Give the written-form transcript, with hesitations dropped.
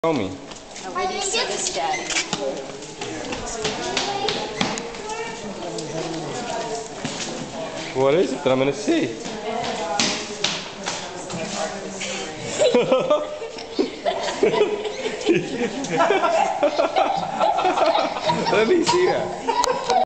Show me. Now, where do you see this, Daddy? What is it that I'm gonna see? Let me see that.